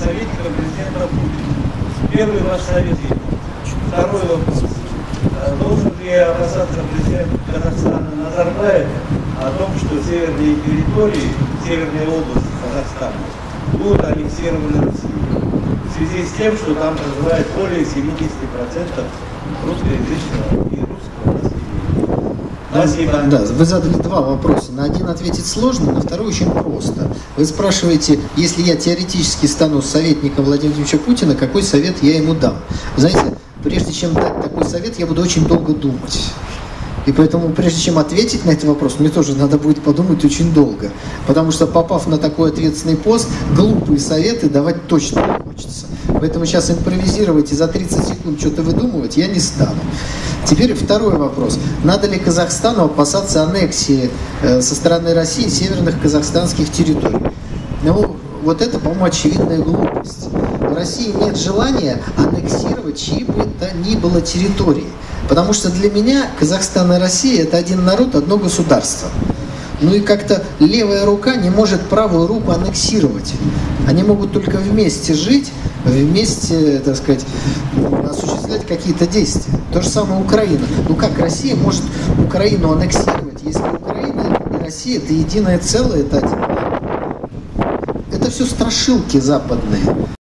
советником президента Путина. Первый ваш совет. Второй вопрос. Должен ли опасаться президент Казахстана Назарбаев о том, что северные территории, северные области Казахстана будут аннексированы Россией в связи с тем, что там проживает более 70% русскоязычного и русского населения? Спасибо. Да, вы задали два вопроса. На один ответить сложно, на второй очень просто. Вы спрашиваете, если я теоретически стану советником Владимира Владимировича Путина, какой совет я ему дам? Вы знаете, прежде чем дать такой совет, я буду очень долго думать. И поэтому, прежде чем ответить на этот вопрос, мне тоже надо будет подумать очень долго. Потому что, попав на такой ответственный пост, глупые советы давать точно не хочется. Поэтому сейчас импровизировать и за 30 секунд что-то выдумывать я не стану. Теперь второй вопрос. Надо ли Казахстану опасаться аннексии со стороны России северных казахстанских территорий? Ну, вот это, по-моему, очевидная глупость. У России нет желания аннексировать чьи бы то ни было территории. Потому что для меня Казахстан и Россия – это один народ, одно государство. Ну и как-то левая рука не может правую руку аннексировать. Они могут только вместе жить, вместе, так сказать, осуществлять какие-то действия. То же самое Украина. Ну как Россия может Украину аннексировать, если Украина и Россия – это единое целое, это один народ? Это все страшилки западные.